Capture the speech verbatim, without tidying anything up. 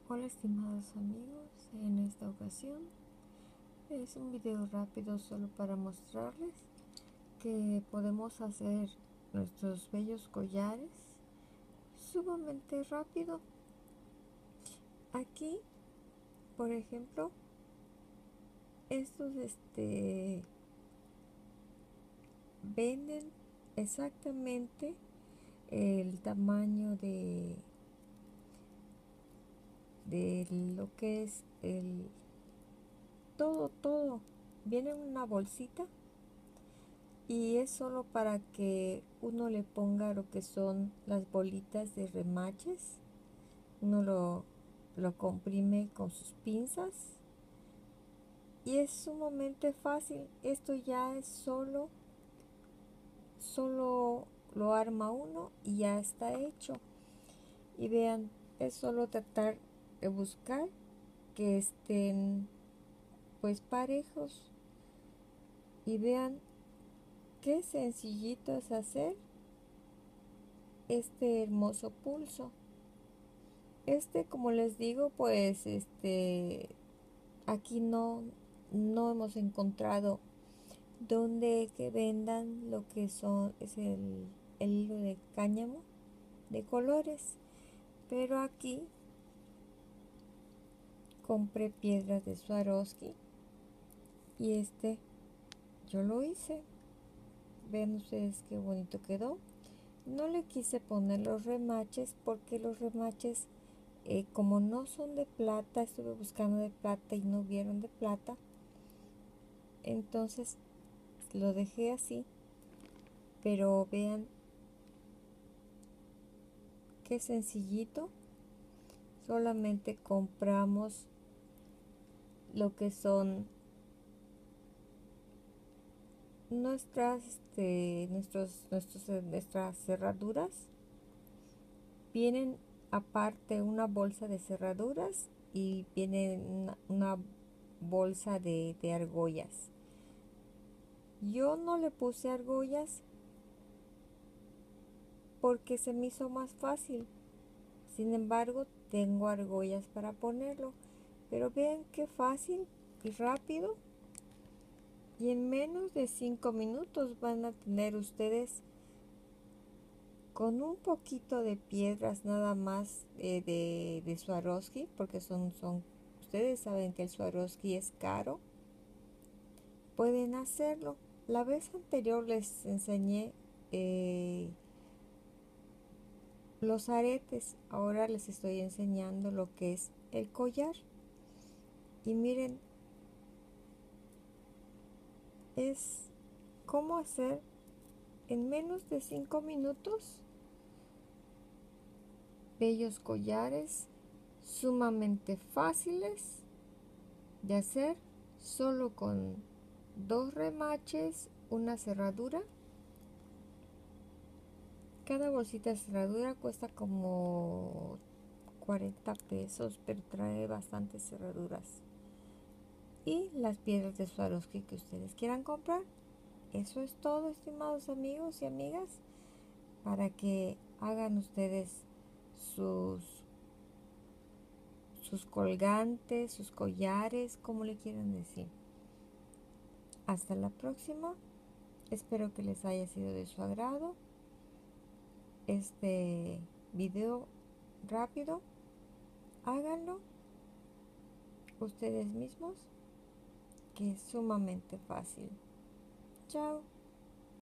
Hola estimados amigos, en esta ocasión es un video rápido solo para mostrarles que podemos hacer nuestros bellos collares sumamente rápido. Aquí, por ejemplo, estos este venden exactamente el tamaño de de lo que es el todo todo viene en una bolsita y es solo para que uno le ponga lo que son las bolitas de remaches. Uno lo, lo comprime con sus pinzas y es sumamente fácil. Esto ya es solo solo lo arma uno y ya está hecho. Y vean, es solo tratar de buscar que estén pues parejos y vean qué sencillito es hacer este hermoso pulso. Este, como les digo, pues este aquí no no hemos encontrado donde que vendan lo que son es el, el hilo de cáñamo de colores, pero aquí compré piedras de Swarovski y este yo lo hice. Ven ustedes qué bonito quedó. No le quise poner los remaches porque los remaches eh, como no son de plata, estuve buscando de plata y no vieron de plata, entonces lo dejé así. Pero vean qué sencillito, solamente compramos lo que son nuestras este, nuestros, nuestros nuestras cerraduras. Vienen aparte una bolsa de cerraduras y viene una, una bolsa de, de argollas. Yo no le puse argollas porque se me hizo más fácil. Sin embargo, tengo argollas para ponerlo. Pero vean qué fácil y rápido. Y en menos de cinco minutos van a tener ustedes con un poquito de piedras nada más eh, de, de Swarovski, porque son, son, ustedes saben que el Swarovski es caro. Pueden hacerlo. La vez anterior les enseñé eh, los aretes, ahora les estoy enseñando lo que es el collar. Y miren, es cómo hacer en menos de cinco minutos bellos collares sumamente fáciles de hacer, solo con dos remaches, una cerradura. Cada bolsita de cerradura cuesta como cuarenta pesos, pero trae bastantes cerraduras. Y las piedras de Swarovski que ustedes quieran comprar. Eso es todo, estimados amigos y amigas, para que hagan ustedes sus sus colgantes, sus collares, como le quieran decir. Hasta la próxima. Espero que les haya sido de su agrado este video rápido. Háganlo ustedes mismos, que es sumamente fácil. Chao.